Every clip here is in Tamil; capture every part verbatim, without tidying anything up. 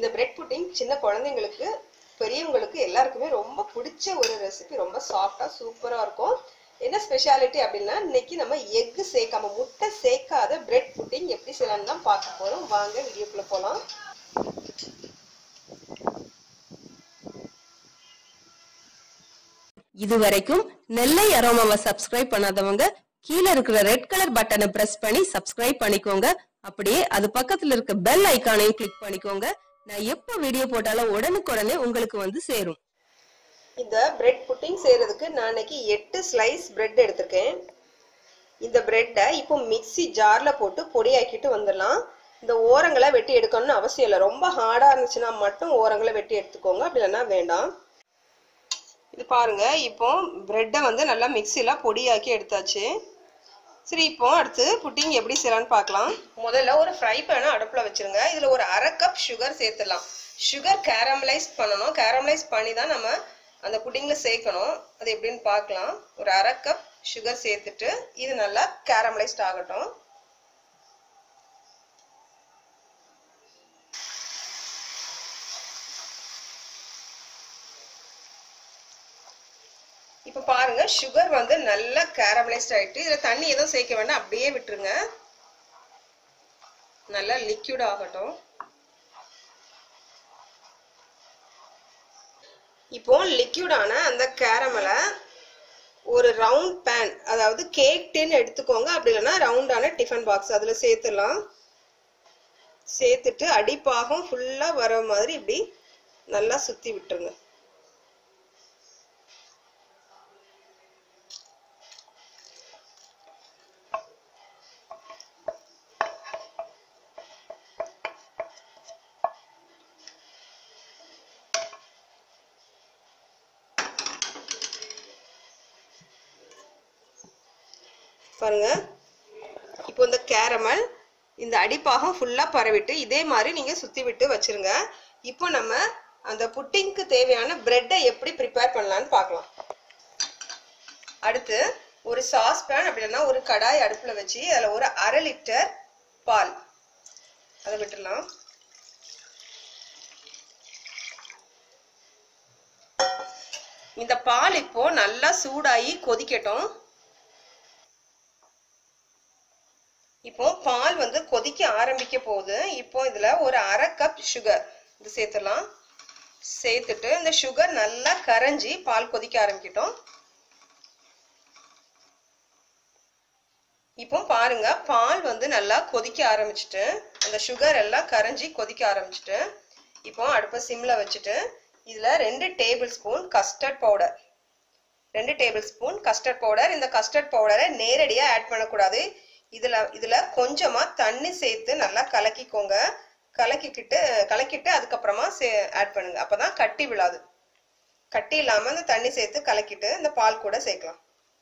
இந்த பிரெட் புட்டிங் சின்ன குழந்தைங்களுக்கு பெரியவங்களுக்கு எல்லாருக்குமே ரொம்ப பிடிச்ச ஒரு ரெசிபி. ரொம்ப சாஃப்டா சூப்பரா இருக்கும். என்ன ஸ்பெஷாலிட்டி அப்படின்னா இன்னைக்கு நம்ம எக் சேர்க்காம முட்டை சேர்க்காத பிரெட் புட்டிங் எப்படி செய்யலாம்னு தான் பார்க்க போறோம். வாங்க வீடியோக்குள்ள போலாம். இதுவரைக்கும் நெல்லை அரோமாவை சப்ஸ்கிரைப் பண்ணாதவங்க கீழே இருக்கிற ரெட் கலர் பட்டனை பிரஸ் பண்ணி சப்ஸ்கிரைப் பண்ணிக்கோங்க. அப்படியே அது பக்கத்துல இருக்க பெல் ஐகானையும் கிளிக் பண்ணிக்கோங்க. நான் எப்ப வீடியோ போட்டாலும் உடனுக்குடனே உங்களுக்கு வந்து சேரும். இந்த பிரெட் புட்டிங் செய்யறதுக்கு நான் இன்னைக்கு எட்டு ஸ்லைஸ் பிரெட் எடுத்திருக்கேன். இந்த பிரெட்டை இப்போ மிக்சி ஜார்ல போட்டு பொடியாக்கிட்டு வந்துடலாம். இந்த ஓரங்களை வெட்டி எடுக்கணும்னு அவசியம் இல்லை. ரொம்ப ஹார்டா இருந்துச்சுன்னா மட்டும் ஓரங்களை வெட்டி எடுத்துக்கோங்க, அப்படி இல்லைன்னா வேண்டாம். இது பாருங்க, இப்போ பிரெட்டை வந்து நல்லா மிக்சியில பொடியாக்கி எடுத்தாச்சு. சரி, இப்போ அடுத்து புட்டிங் எப்படி செய்யலான்னு பார்க்கலாம். முதல்ல ஒரு ஃப்ரை பேனை அடுப்புல வச்சிருங்க. இதுல ஒரு அரை கப் சுகர் சேர்த்துடலாம். சுகர் கேரமலைஸ் பண்ணணும். கேரமலைஸ் பண்ணி தான் நம்ம அந்த புட்டிங்ல சேர்க்கணும். அது எப்படின்னு பார்க்கலாம். ஒரு அரை கப் சுகர் சேர்த்துட்டு இது நல்லா கேரமலைஸ்ட் ஆகட்டும். இப்ப பாருங்க, சுகர் வந்து நல்லா கேரமலைஸ்ட் ஆயிட்டு இதுல தண்ணி எதுவும் சேர்க்க வேண்டாம், அப்படியே விட்டுருங்க. நல்லா லிக்விட் ஆகட்டும். இப்போ லிக்விடான அந்த கேரமலை ஒரு ரவுண்ட் பேன், அதாவது கேக் டின் எடுத்துக்கோங்க, அப்படி இல்லைன்னா ரவுண்டான டிஃபன் பாக்ஸ் அதுல சேர்த்துலாம். சேர்த்துட்டு அடிப்பாகம் ஃபுல்லா வர மாதிரி இப்படி நல்லா சுத்தி விட்டுருங்க. பாருங்க, இப்போ இந்த கேரமல் இந்த அடிப்பாகம் ஃபுல்லா பரவிட்டு இதே மாதிரி நீங்க சுத்தி விட்டு வச்சிருங்க. இப்போ நம்ம அந்த புட்டிங்க்கு தேவையான பிரெட்டை எப்படி ப்ரிப்பேர் பண்ணலாம்னு பார்க்கலாம். அடுத்து ஒரு சாஸ் பேன் அப்படின்னா ஒரு கடாய் அடுப்புல வச்சு அதுல ஒரு அரை லிட்டர் பால் அதை விட்டுடலாம். இந்த பால் இப்போ நல்லா சூடாகி கொதிக்கட்டும். இப்போ பால் வந்து கொதிக்க ஆரம்பிக்க போகுது. இப்போ இதுல ஒரு அரை கப் சுகர் இது சேர்த்துலாம். சேர்த்துட்டு இந்த சுகர் நல்லா கரைஞ்சி பால் கொதிக்க ஆரம்பிக்கட்டும். இப்போ பாருங்க, பால் வந்து நல்லா கொதிக்க ஆரம்பிச்சுட்டு அந்த சுகர் எல்லாம் கரைஞ்சி கொதிக்க ஆரம்பிச்சுட்டு இப்போ அடுப்பை சிம்ல வச்சுட்டு இதுல ரெண்டு டேபிள் ஸ்பூன் கஸ்டர்ட் பவுடர் ரெண்டு டேபிள் ஸ்பூன் கஸ்டர்ட் பவுடர் இந்த கஸ்டர்ட் பவுடரை நேரடியா ஆட் பண்ணக்கூடாது. இதுல இதுல கொஞ்சமா தண்ணி சேர்த்து நல்லா கலக்கிக்கோங்க. கலக்கிக்கிட்டு கலக்கிட்டு அதுக்கப்புறமா ஆட் பண்ணுங்க. அப்பதான் கட்டி விழாது. கட்டி இல்லாம அந்த தண்ணி சேர்த்து கலக்கிட்டு இந்த பால் கூட சேர்க்கலாம்.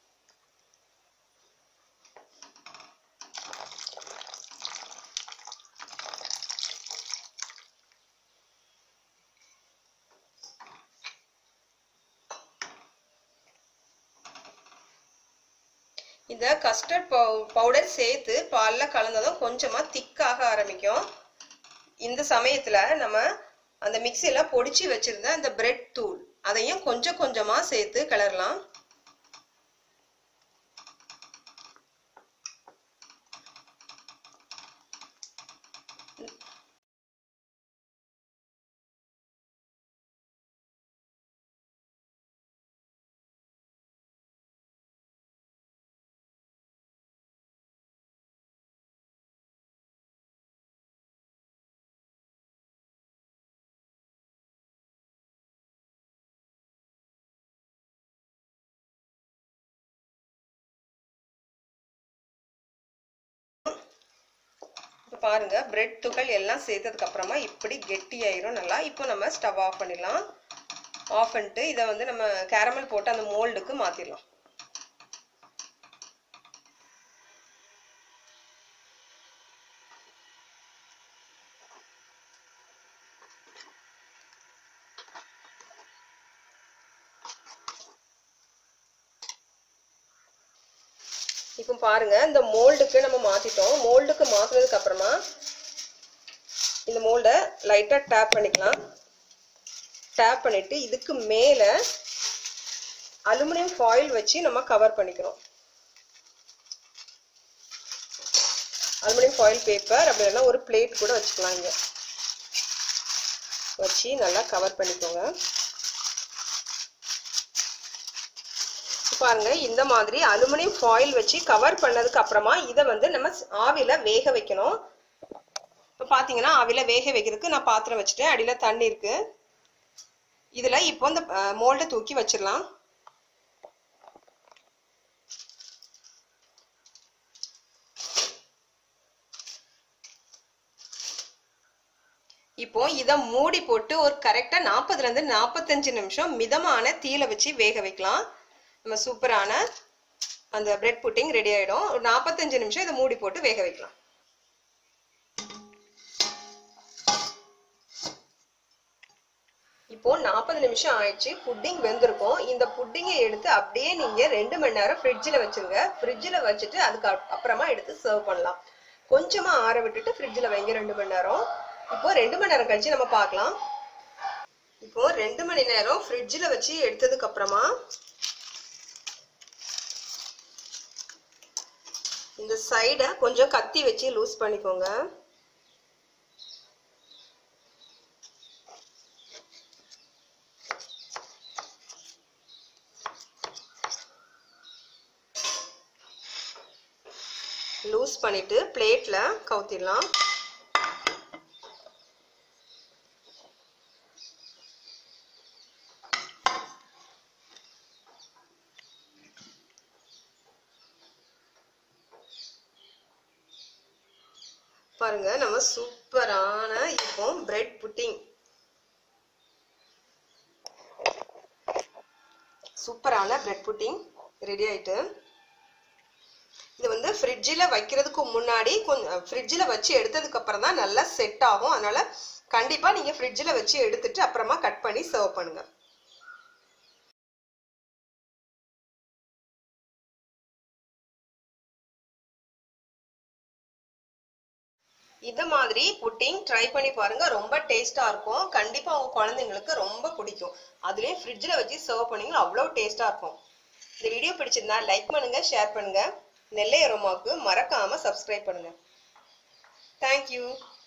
இந்த கஸ்டர்ட் பவுடர் சேர்த்து பால்ல கலந்ததும் கொஞ்சமா திக்காக ஆரம்பிக்கும். இந்த சமயத்துல நம்ம அந்த மிக்சியில பொடிச்சு வச்சிருந்த அந்த பிரெட் தூள் அதையும் கொஞ்சம் கொஞ்சமா சேர்த்து கிளறலாம். பாருங்க, பிரெட் துகள் எல்லாம் சேர்த்ததுக்கு அப்புறமா இப்படி கெட்டியாயிரும் நல்லா. இப்போ நம்ம ஸ்டவ் ஆஃப் பண்ணிடலாம். ஆஃப் பண்ணிட்டு இதை வந்து நம்ம கேரமல் போட்டு அந்த மோல்டுக்கு மாத்திடலாம். இப்போ பாருங்க, இந்த மோல்டுக்கு நம்ம மாத்திட்டோம். மோல்டுக்கு மாத்தினதுக்கு அப்புறமா இந்த மோல்டை லைட்டாக டேப் பண்ணிக்கலாம். டேப் பண்ணிட்டு இதுக்கு மேலே அலுமினியம் ஃபாயில் வச்சு நம்ம கவர் பண்ணிக்கிறோம். அலுமினியம் ஃபாயில் பேப்பர் அப்படி இல்லைன்னா ஒரு பிளேட் கூட வச்சுக்கலாம். இங்கே வச்சு நல்லா கவர் பண்ணிக்கோங்க. பாருங்க இந்த மாதிரி அலுமினியம் ஃபாயில் வச்சு கவர் பண்ணதுக்கு அப்புறமா இதை வந்து நம்ம ஆவில வேக வைக்கணும். இப்போ பார்த்தீங்கன்னா ஆவில வேக வைக்கிறதுக்கு நான் பாத்திரம் வச்சுட்டேன். அடியில் தண்ணி இருக்கு. இதுல இப்போ இந்த மோல்டை தூக்கி வச்சிடலாம். இப்போ இதை மூடி போட்டு ஒரு கரெக்டா நாற்பதுல இருந்து நாற்பத்தஞ்சு நிமிஷம் மிதமான தீயில வச்சு வேக வைக்கலாம். நம்ம சூப்பரான அந்த பிரெட் புட்டிங் ரெடி ஆயிடும். ஒரு நாற்பத்தஞ்சு நிமிஷம் இதை மூடி போட்டு வேக வைக்கலாம். இப்போ நாற்பது நிமிஷம் ஆயிடுச்சு. புட்டிங் வெந்திருக்கும். இந்த புட்டிங்கை எடுத்து அப்படியே நீங்க ரெண்டு மணி நேரம் ஃப்ரிட்ஜில் வச்சுருங்க. ஃப்ரிட்ஜில் வச்சுட்டு அதுக்கு அப்புறமா எடுத்து சர்வ் பண்ணலாம். கொஞ்சமா ஆற விட்டுட்டு ஃப்ரிட்ஜில் வைங்க ரெண்டு மணி நேரம். இப்போ ரெண்டு மணி நேரம் கழிச்சு நம்ம பார்க்கலாம். இப்போ ரெண்டு மணி நேரம் ஃப்ரிட்ஜில் வச்சு எடுத்ததுக்கு அப்புறமா இந்த சைடை கொஞ்சம் கத்தி வச்சு லூஸ் பண்ணிக்கோங்க. லூஸ் பண்ணிட்டு பிளேட்ல கவுத்திடலாம். பாருங்க நம்ம சூப்பரான இப்போ பிரெட் புட்டிங் சூப்பரான பிரெட் புட்டிங் ரெடி ஆயிட்டு. இது வந்து ஃப்ரிட்ஜில் வைக்கிறதுக்கு முன்னாடி கொஞ்சம் ஃப்ரிட்ஜில் வச்சு எடுத்ததுக்கு அப்புறம் தான் நல்லா செட் ஆகும். அதனால கண்டிப்பாக நீங்கள் ஃப்ரிட்ஜில் வச்சு எடுத்துட்டு அப்புறமா கட் பண்ணி சர்வ் பண்ணுங்க. இந்த மாதிரி புட்டிங் ட்ரை பண்ணி பாருங்க. ரொம்ப டேஸ்டா இருக்கும். கண்டிப்பா உங்க குழந்தைங்களுக்கு ரொம்ப பிடிக்கும். அதுலயும் ஃப்ரிட்ஜில் வச்சு சர்வ் பண்ணீங்கன்னா அவ்வளோ டேஸ்டா இருக்கும். இந்த வீடியோ பிடிச்சிருந்தா லைக் பண்ணுங்க, ஷேர் பண்ணுங்க. நெல்லை அரோமாவுக்கு மறக்காம சப்ஸ்கிரைப் பண்ணுங்க. தேங்க்யூ.